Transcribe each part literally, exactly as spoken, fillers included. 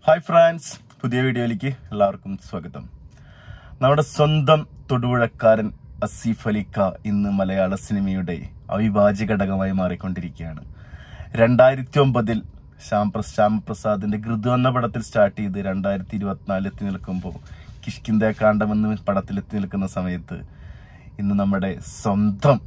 Hi friends, പുതിയ വീഡിയോയിലേക്ക് എല്ലാവർക്കും സ്വാഗതം. നമ്മുടെ സ്വന്തം തൊടുപുഴക്കാരൻ അസീഫ് അലി ഖാ ഇന്ന് മലയാള സിനിമയുടെ അവിഭാജ്യ ഘടകമായി മാറിക്കൊണ്ടിരിക്കുകയാണ്. രണ്ടായിരത്തി ഒമ്പതിൽ ശ്യാം ശ്യാമപ്രസാദിന്റെ ഋതു എന്ന പടത്തിൽ സ്റ്റാർട്ട് ചെയ്ത് രണ്ടായിരത്തി ഇരുപത്തിനാലിൽ എത്തി നിൽക്കുമ്പോൾ കിഷ്കിന്ധ കാണ്ഡം എന്ന പടത്തിലെത്തി നിൽക്കുന്ന സമയത്ത് ഇന്ന് നമ്മുടെ സ്വന്തം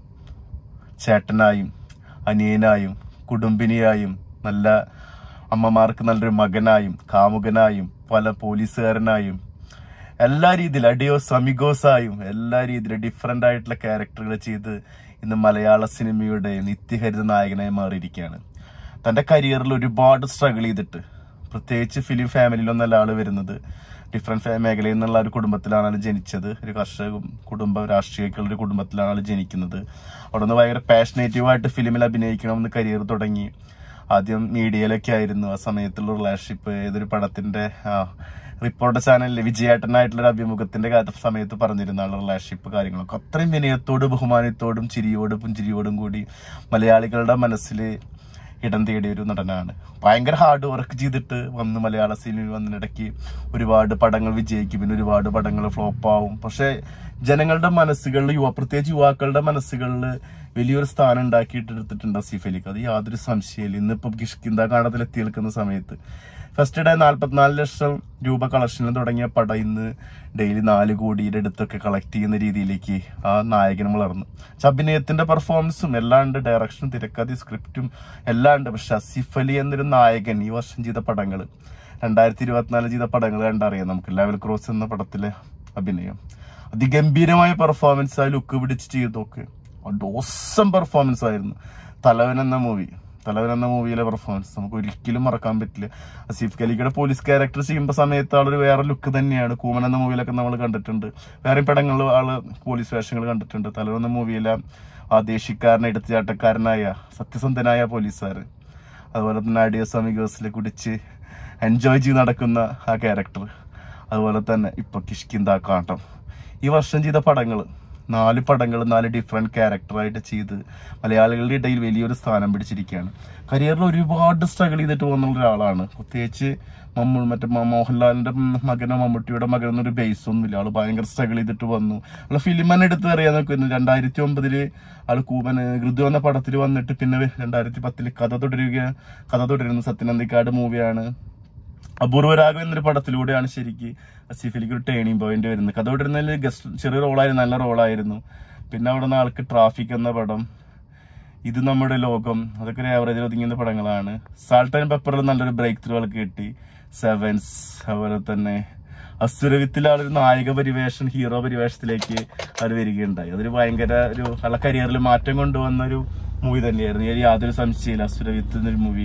ചേട്ടനായും അനിയനായും കുടുംബിനിയായും നല്ല അമ്മമാർക്ക് നല്ലൊരു മകനായും കാമുകനായും പല പോലീസുകാരനായും എല്ലാ രീതിയിലും അഡിയോസ് അമിഗോസായും എല്ലാ രീതിയിലും ഡിഫറെന്റ് ആയിട്ടുള്ള ക്യാരക്ടറുകൾ ചെയ്ത് ഇന്ന് മലയാള സിനിമയുടെ നിത്യഹരിത നായകനായി മാറിയിരിക്കുകയാണ്. തന്റെ കരിയറിൽ ഒരുപാട് സ്ട്രഗിൾ ചെയ്തിട്ട്, പ്രത്യേകിച്ച് ഫിലിം ഫാമിലിയിലൊന്നല്ല ആള് വരുന്നത്, ഡിഫറെന്റ് മേഖലയിൽ നിന്നുള്ള ഒരു കുടുംബത്തിലാണ് ആൾ ജനിച്ചത്. ഒരു കർഷക കുടുംബം, രാഷ്ട്രീയക്കുള്ള ഒരു കുടുംബത്തിലാണ് ആൾ ജനിക്കുന്നത്. അവിടെ നിന്ന് ഭയങ്കര പാഷനേറ്റീവായിട്ട് ഫിലിമിൽ അഭിനയിക്കണമെന്ന് കരിയർ തുടങ്ങി. ആദ്യം മീഡിയയിലൊക്കെ ആയിരുന്നു. ആ സമയത്തുള്ള റിലേഷൻഷിപ്പ് ഏതൊരു പടത്തിന്റെ റിപ്പോർട്ടർ ചാനലിൽ വിജയേട്ടനായിട്ടുള്ള ഒരു അഭിമുഖത്തിന്റെ സമയത്ത് പറഞ്ഞിരുന്ന ആളുടെ റിലേഷൻഷിപ്പ് കാര്യങ്ങളൊക്കെ അത്രയും വിനയത്തോടും ബഹുമാനത്തോടും ചിരിയോടും പുഞ്ചിരിയോടും കൂടി മലയാളികളുടെ മനസ്സിൽ ഇടം തേടിയ ഒരു നടനാണ്. ഭയങ്കര ഹാർഡ് വർക്ക് ചെയ്തിട്ട് വന്ന് മലയാള സിനിമയിൽ വന്നതിനിടയ്ക്ക് ഒരുപാട് പടങ്ങൾ വിജയിക്കും, പിന്നെ ഒരുപാട് പടങ്ങൾ ഫ്ലോപ്പ് ആവും. പക്ഷെ ജനങ്ങളുടെ മനസ്സുകളിൽ, യുവ പ്രത്യേകിച്ച് യുവാക്കളുടെ മനസ്സുകളിൽ വലിയൊരു സ്ഥാനം ഉണ്ടാക്കിയിട്ട് എടുത്തിട്ടുണ്ട് അസീഫ് അലി ഖാ. അത് യാതൊരു സംശയമില്ല. ഇന്നിപ്പം കിഷ്കിന്ധ കാണ്ഡത്തിൽ എത്തി നിൽക്കുന്ന സമയത്ത് ഫസ്റ്റ് ഡേ നാല്പത്തിനാല് ലക്ഷം രൂപ കളക്ഷനിൽ തുടങ്ങിയ പടം ഇന്ന് ഡെയിലി നാല് കോടിയുടെ അടുത്തൊക്കെ കളക്ട് ചെയ്യുന്ന രീതിയിലേക്ക് ആ നായകൻ വളർന്നു. അഭിനയത്തിന്റെ പെർഫോമൻസും എല്ലാം ഉണ്ട്, ഡയറക്ഷനും തിരക്കഥ സ്ക്രിപ്റ്റും എല്ലാം ഉണ്ട്. പക്ഷെ അസീഫ് അലി എന്നൊരു നായകൻ ഈ വർഷം ചെയ്ത പടങ്ങൾ, രണ്ടായിരത്തി ഇരുപത്തിനാല് ചെയ്ത പടങ്ങൾ കണ്ടറിയാം നമുക്ക്. ലെവൽ ക്രോസ് എന്ന പടത്തിലെ അഭിനയം അതിഗംഭീരമായ പെർഫോമൻസ്, ആ ലുക്ക് പിടിച്ച് ചെയ്തൊക്കെ ഡോസം പെർഫോമൻസ് ആയിരുന്നു. തലവൻ എന്ന മൂവി തലവൻ എന്ന മൂവിയിലെ പെർഫോമൻസ് നമുക്ക് ഒരിക്കലും മറക്കാൻ പറ്റില്ല. അസീഫ് അലിയുടെ പോലീസ് ക്യാരക്ടർ ചെയ്യുമ്പോൾ സമയത്ത് ആളൊരു വേറെ ലുക്ക് തന്നെയാണ്. കൂമൻ എന്ന മൂവിയിലൊക്കെ നമ്മൾ കണ്ടിട്ടുണ്ട്, വേറെ പടങ്ങളിൽ ആള് പോലീസ് വേഷങ്ങൾ കണ്ടിട്ടുണ്ട്. തലവൻ എന്ന മൂവിയിലെ ആ ദേശീയക്കാരനെ എടുത്തുചാട്ടക്കാരനായ സത്യസന്ധനായ പോലീസുകാരൻ, അതുപോലെ തന്നെ അഡിയോസ് അമിഗോസിൽ കുടിച്ച് എൻജോയ് ചെയ്ത് നടക്കുന്ന ആ ക്യാരക്ടർ, അതുപോലെ തന്നെ ഇപ്പൊ കിഷ്കിന്ധ കാണ്ഡം. ഈ വർഷം ചെയ്ത പടങ്ങൾ നാല് പടങ്ങൾ നാല് ഡിഫറെന്റ് ക്യാരക്ടറായിട്ട് ചെയ്ത് മലയാളികളുടെ ഇടയിൽ വലിയൊരു സ്ഥാനം പിടിച്ചിരിക്കുകയാണ്. കരിയറിൽ ഒരുപാട് സ്ട്രഗിൾ ചെയ്തിട്ട് പോകുന്ന ഒരാളാണ്. പ്രത്യേകിച്ച് മമ്മൂ മറ്റേ മോഹൻലാലിന്റെ മകനോ മമ്മൂട്ടിയുടെ മകനോ എന്നൊരു ബേസ് ഒന്നുമില്ല. ആള് ഭയങ്കര സ്ട്രഗിൾ ചെയ്തിട്ട് വന്നു. ആള് ഫിലിമനെ എടുത്ത് അറിയാൻ നോക്കുന്നു. രണ്ടായിരത്തി ഒമ്പതില് ആള് കൂമൻ ഋതു എന്ന പടത്തിൽ വന്നിട്ട് പിന്നെ രണ്ടായിരത്തി പത്തില് കഥ തുടരുക കഥ തുടരുന്ന സത്യനന്ദിക്കാട് മൂവിയാണ്. അപൂർവരാഗം എന്നൊരു പടത്തിലൂടെയാണ് ശരിക്ക് അസീഫ് അലിക്ക് ഒരു ടേണിംഗ് പോയിന്റ് വരുന്നത്. കഥ തുടരുന്നതിൽ ഗസ്റ്റ് ചെറിയ റോളായിരുന്നു, നല്ല റോളായിരുന്നു. പിന്നെ അവിടെ നിന്ന് ആൾക്ക് ട്രാഫിക് എന്ന പടം, ഇത് നമ്മുടെ ലോകം, അതൊക്കെ ഒരു ആവറേജിൽ ഒതുങ്ങുന്ന പടങ്ങളാണ്. സാൾട്ട് ആൻഡ് പെപ്പറിൽ നല്ലൊരു ബ്രേക്ക് ത്രൂ ആൾക്ക് കിട്ടി. സെവൻസ്, അതുപോലെ തന്നെ അസുരവിത്തിൽ ആളൊരു നായക പരിവേഷം ഹീറോ പരിവേഷത്തിലേക്ക് അത് വരികയുണ്ടായി. അതൊരു ഭയങ്കര ഒരു ആളെ കരിയറിൽ മാറ്റം കൊണ്ടുവന്ന ഒരു മൂവി തന്നെയായിരുന്നു. യാതൊരു സംശയമില്ല. അസുരവിത്ത് എന്നൊരു മൂവി,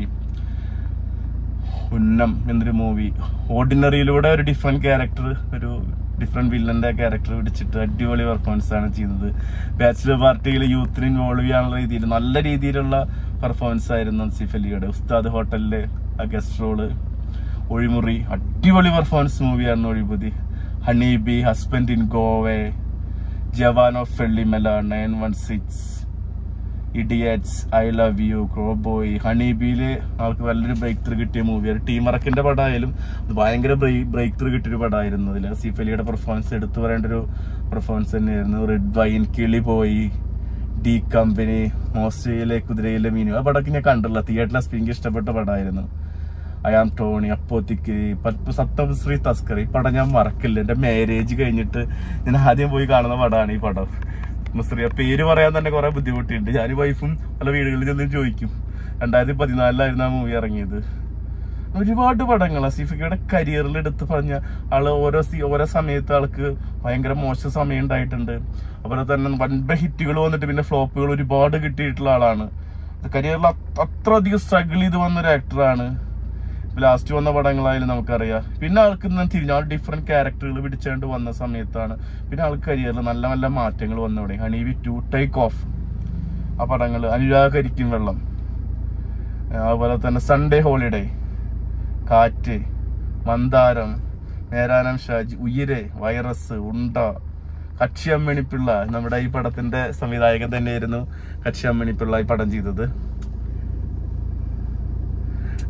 ഉന്നം എന്നൊരു മൂവി, ഓർഡിനറിയിലൂടെ ഒരു ഡിഫറെന്റ് ക്യാരക്ടർ, ഒരു ഡിഫറെന്റ് വില്ലന്റെ ക്യാരക്ടർ പിടിച്ചിട്ട് അടിപൊളി പെർഫോമൻസ് ആണ് ചെയ്തത്. ബാച്ചിലർ പാർട്ടിയിൽ യൂത്തിനെ ഇൻവോൾവ് ചെയ്യാനുള്ള രീതിയിൽ നല്ല രീതിയിലുള്ള പെർഫോമൻസ് ആയിരുന്നു അസീഫ് അലിയുടെ. ഉസ്താദ് ഹോട്ടലിലെ ആ ഗസ്റ്റ് റോള്, ഒഴിമുറി, അടിപൊളി പെർഫോമൻസ് മൂവിയായിരുന്നു Ozhimuri. Honey bee, husband in Goa, Jawan of Vellimala, nine one six, idiots, I love you, ക്രോബോയ്. ഹണീബിയില് ആൾക്ക് നല്ലൊരു ബ്രേക്ക് ത്രൂ കിട്ടിയ മൂവിയാണ്. ടീം വർക്കിന്റെ പടമായാലും അത് ഭയങ്കര ബ്രേക്ക് ത്രൂ കിട്ടിയൊരു പടമായിരുന്നു. അതിൽ അസീഫ് അലിയുടെ പെർഫോമൻസ് എടുത്തു പറയേണ്ട ഒരു പെർഫോമൻസ് തന്നെയായിരുന്നു. Red wine, Kili Poyi, D company, മോസ്റ്റയിലെ കുതിരയിലെ മീനു, ആ പടമൊക്കെ ഞാൻ കണ്ടില്ല. തിയേറ്ററിലെ സ്പീക്ക് ഇഷ്ടപ്പെട്ട പടമായിരുന്നു. ഐ ആം ടോണി, അപ്പോത്തിക്ക്, സപ്തശ്രീ തസ്കർ, ഈ പടം ഞാൻ മറക്കില്ല. എന്റെ മാരേജ് കഴിഞ്ഞിട്ട് ഞാൻ ആദ്യം പോയി കാണുന്ന പടമാണ് ഈ പടം. മുസ്രിയ പേര് പറയാൻ തന്നെ കുറെ ബുദ്ധിമുട്ടുണ്ട്. ഞാൻ വൈഫും പല വീടുകളിൽ ചെന്ന് ചോദിക്കും. രണ്ടായിരത്തി പതിനാലിലായിരുന്നു ആ മൂവി ഇറങ്ങിയത്. ഒരുപാട് പടങ്ങൾ അസീഫിക്കയുടെ കരിയറിൽ എടുത്ത് പറഞ്ഞ ആള് ഓരോ ഓരോ സമയത്ത് ആൾക്ക് ഭയങ്കര മോശം സമയം ഉണ്ടായിട്ടുണ്ട്. അതുപോലെ തന്നെ വൻപ ഹിറ്റുകൾ വന്നിട്ട് പിന്നെ ഫ്ലോപ്പുകൾ ഒരുപാട് കിട്ടിയിട്ടുള്ള ആളാണ്. കരിയറിൽ അത്ര അധികം സ്ട്രഗിൾ ചെയ്ത് വന്നൊരു ആക്ടറാണ്. ലാസ്റ്റ് വന്ന പടങ്ങളായാലും നമുക്കറിയാം. പിന്നെ ആൾക്ക് തിരിഞ്ഞ ആൾ ഡിഫറെന്റ് ക്യാരക്ടറുകൾ പിടിച്ചുകൊണ്ട് വന്ന സമയത്താണ് പിന്നെ ആൾക്ക് കരിയറിൽ നല്ല നല്ല മാറ്റങ്ങൾ വന്നു തുടങ്ങി. ഹണീബി ടു, ടേക്ക് ഓഫ്, ആ പടങ്ങൾ, അനുരാഗ കരിക്കും വെള്ളം, അതുപോലെ തന്നെ സൺഡേ ഹോളിഡേ, കാറ്റ്, മന്ദാരം, മേരാനം ഷാജി, ഉയരെ, വൈറസ്, ഉണ്ട, കക്ഷി അമ്മിണിപ്പിള്ള, നമ്മുടെ ഈ പടത്തിന്റെ സംവിധായകൻ തന്നെയായിരുന്നു കക്ഷി അമ്മിണിപ്പിള്ള ഈ പടം ചെയ്തത്.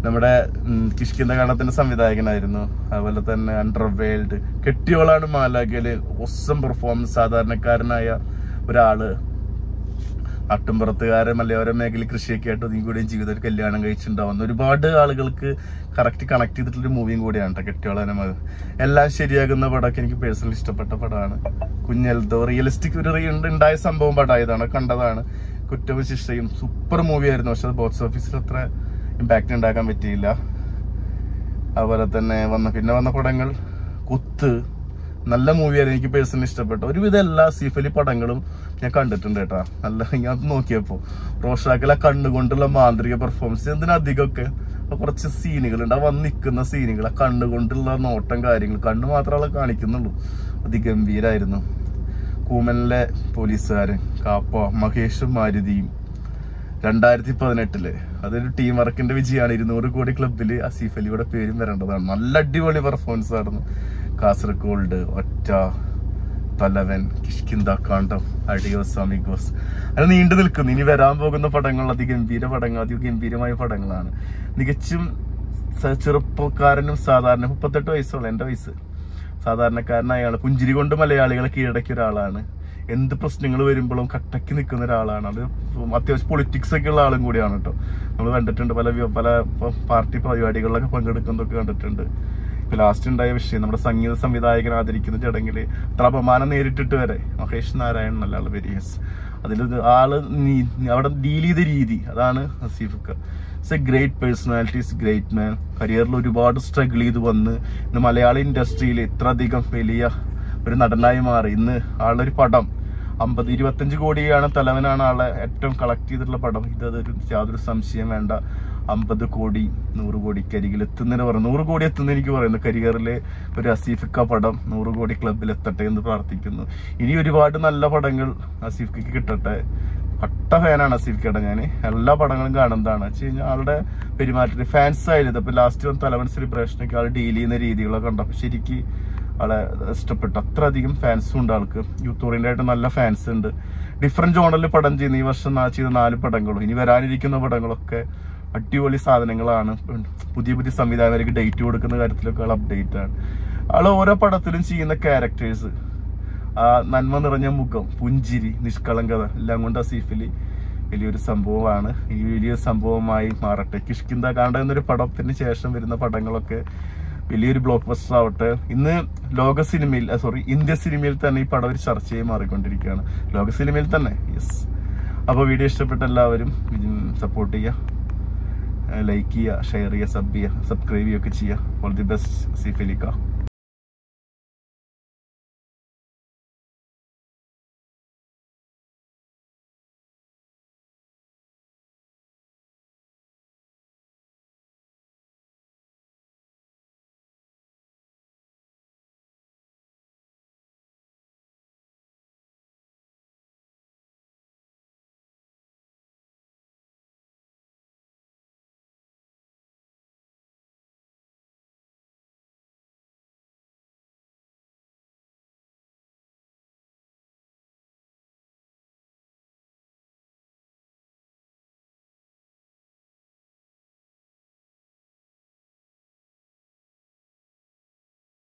നമ്മുടെ കിഷ്കിന്ദ കാണത്തിന്റെ സംവിധായകനായിരുന്നു. അതുപോലെ തന്നെ അണ്ടർവേൾഡ്, കെട്ടിയോളാണ് മാലാഖയില് ഒസം പെർഫോമൻസ്. സാധാരണക്കാരനായ ഒരാള് നാട്ടുംപുറത്തുകാരെ മലയോര മേഖലയിൽ കൃഷിയൊക്കെ ആയിട്ട് ഒതുങ്ങി കൂടിയും ജീവിതത്തിൽ കല്യാണം കഴിച്ചിട്ടുണ്ടാവുന്ന ഒരുപാട് ആളുകൾക്ക് കറക്റ്റ് കണക്ട് ചെയ്തിട്ടുള്ളൊരു മൂവിയും കൂടിയാണ് കേട്ടോ കെട്ടിയോളനം. അത് എല്ലാം ശരിയാകുന്ന പടമൊക്കെ എനിക്ക് പേഴ്സണലി ഇഷ്ടപ്പെട്ട പടമാണ്. കുഞ്ഞെൽദോ റിയലിസ്റ്റിക് ഒരു ഉണ്ടായ സംഭവം പടമായതാണ്, കണ്ടതാണ്. കുറ്റവും ശിക്ഷയും സൂപ്പർ മൂവി ആയിരുന്നു. പക്ഷെ അത് ബോക്സ് ഓഫീസിൽ അത്ര ഇമ്പാക്ട് ഉണ്ടാക്കാൻ പറ്റിയില്ല. അതുപോലെ തന്നെ വന്ന പിന്നെ വന്ന പടങ്ങൾ കുത്ത് നല്ല മൂവിയായിരുന്നു, എനിക്ക് പേഴ്സണലി ഇഷ്ടപ്പെട്ടു. ഒരുവിധം എല്ലാ ആസിഫ് അലി പടങ്ങളും ഞാൻ കണ്ടിട്ടുണ്ട് കേട്ടാ. നല്ല ഞാൻ നോക്കിയപ്പോ റോഷാക്കിലെ കണ്ണുകൊണ്ടുള്ള മാന്ത്രിക പെർഫോമൻസ്, എന്തിനധികമൊക്കെ കുറച്ച് സീനുകളുണ്ട്. ആ വന്ന് നിൽക്കുന്ന സീനുകൾ, ആ കണ്ണുകൊണ്ടുള്ള നോട്ടം, കാര്യങ്ങൾ കണ്ണു മാത്രമേ കാണിക്കുന്നുള്ളൂ. അതിഗംഭീരായിരുന്നു. കൂമനിലെ പോലീസുകാരൻ കാപ്പ മഹേഷും മാരുതിയും രണ്ടായിരത്തി പതിനെട്ടില് അതൊരു ടീം വർക്കിന്റെ വിജയമാണ്. ഇരുന്നൂറ് കോടി ക്ലബില് ആസിഫ് അലിയുടെ പേരും വരേണ്ടതാണ്. നല്ല അടിപൊളി പെർഫോമൻസ് ആയിരുന്നു. കാസർഗോഡ്, ഒറ്റ, തലവൻ, കിഷ്കിന്ദ കാണ്ഡം, അഡിയോസ് അമിഗോസ്, അത് നീണ്ടു നിൽക്കുന്നു. ഇനി വരാൻ പോകുന്ന പടങ്ങൾ അതിഗംഭീര പടങ്ങൾ, അതിഗംഭീരമായ പടങ്ങളാണ്. തികച്ചും ചെറുപ്പക്കാരനും സാധാരണ മുപ്പത്തെട്ട് വയസ്സുള്ള എന്റെ വയസ്സ് സാധാരണക്കാരനായ ആള്, പുഞ്ചിരി കൊണ്ട് മലയാളികളെ കീഴടക്കിയ ഒരാളാണ്. എന്ത് പ്രശ്നങ്ങൾ വരുമ്പോഴും കട്ടക്ക് നിൽക്കുന്ന ഒരാളാണ്. അത് അത്യാവശ്യം പൊളിറ്റിക്സ് ഒക്കെ ഉള്ള ആളും കൂടിയാണ് കേട്ടോ. നമ്മൾ കണ്ടിട്ടുണ്ട് പല പല പാർട്ടി പരിപാടികളിലൊക്കെ പങ്കെടുക്കുന്നതൊക്കെ കണ്ടിട്ടുണ്ട്. ഇപ്പൊ ലാസ്റ്റ് ഉണ്ടായ വിഷയം, നമ്മുടെ സംഗീത സംവിധായകൻ ആദരിക്കുന്ന ചടങ്ങില് അത്ര അപമാനം നേരിട്ടിട്ട് വരെ മഹേഷ് നാരായണൻ അല്ല ആള് വെരിയസ് അതിൽ ആള് അവിടെ ഡീൽ ചെയ്ത രീതി, അതാണ് Asif. It's a great personality, is great man. കരിയറിൽ ഒരുപാട് സ്ട്രഗിൾ ചെയ്ത് വന്ന് ഇന്ന് മലയാള ഇൻഡസ്ട്രിയിൽ ഇത്ര അധികം വലിയ ഒരു നടനായി മാറി. ഇന്ന് ആളുടെ ഒരു പടം അമ്പത് ഇരുപത്തഞ്ച് കോടിയാണ് തലവനാണ് ആളെ ഏറ്റവും കളക്ട് ചെയ്തിട്ടുള്ള പടം. ഇതൊരു യാതൊരു സംശയം വേണ്ട. അമ്പത് കോടി നൂറ് കോടിക്ക് അരികിൽ എത്തുന്നതിന് പറയും, നൂറ് കോടി എത്തുന്ന എനിക്ക് പറയുന്നു. കരിയറിലെ ഒരു ആസിഫിക്ക പടം നൂറ് കോടി ക്ലബിൽ എത്തട്ടെ എന്ന് പ്രാർത്ഥിക്കുന്നു. ഇനി ഒരുപാട് നല്ല പടങ്ങൾ ആസിഫിക്ക് കിട്ടട്ടെ. കട്ട ഫാനാണ് ആസിഫിക്കയുടെ ഞാൻ. എല്ലാ പടങ്ങളും കാണുന്നതാണ്. വെച്ച് കഴിഞ്ഞാൽ ആളുടെ പെരുമാറ്റത്തിൽ ഫാൻസ് ആയിരുന്നു. ഇപ്പൊ ലാസ്റ്റ് വന്ന തലവൻ സെലിബ്രേഷനൊക്കെ ആൾ ഡീൽ ചെയ്യുന്ന രീതികളൊക്കെ കണ്ടപ്പോൾ ശരിക്ക് ആളെ ഇഷ്ടപ്പെട്ടു. അത്രയധികം ഫാൻസും ഉണ്ട് ആൾക്ക്. യൂത്ത് ഓറിയന്റായിട്ട് നല്ല ഫാൻസ് ഉണ്ട്. ഡിഫറെന്റ് ജോണറിൽ പടം ചെയ്യുന്ന ഈ വർഷം ചെയ്ത നാല് പടങ്ങളും ഇനി വരാനിരിക്കുന്ന പടങ്ങളൊക്കെ അടിപൊളി സാധനങ്ങളാണ്. പുതിയ പുതിയ സംവിധായകർക്ക് ഡേറ്റ് കൊടുക്കുന്ന കാര്യത്തിലൊക്കെ ആൾ അപ്ഡേറ്റ് ആണ്. ആൾ ഓരോ പടത്തിലും ചെയ്യുന്ന ക്യാരക്ടേഴ്സ്, ആ നന്മ നിറഞ്ഞ മുഖം, പുഞ്ചിരി, നിഷ്കളങ്കത എല്ലാം കൊണ്ട് ആസിഫ് അലി വലിയൊരു സംഭവമാണ്. ഈ വലിയൊരു സംഭവമായി മാറട്ടെ. കിഷ്കിന്ദ കാണ്ഡം എന്നൊരു പടത്തിന് ശേഷം വരുന്ന പടങ്ങളൊക്കെ വലിയൊരു ബ്ലോക്ക് ബസ്റ്റർ ആവട്ടെ. ഇന്ന് ലോക സിനിമയിൽ സോറി ഇന്ത്യ സിനിമയിൽ തന്നെ ഈ പടം ഒരു ചർച്ചയായി മാറിക്കൊണ്ടിരിക്കുകയാണ്. ലോക സിനിമയിൽ തന്നെ. യെസ്. അപ്പോൾ വീഡിയോ ഇഷ്ടപ്പെട്ട എല്ലാവരും സപ്പോർട്ട് ചെയ്യുക, ലൈക്ക് ചെയ്യുക, ഷെയർ ചെയ്യുക, സബ് ചെയ്യുക, സബ്സ്ക്രൈബ് ചെയ്യുകയൊക്കെ ചെയ്യുക. All the best Asif അലിക്ക.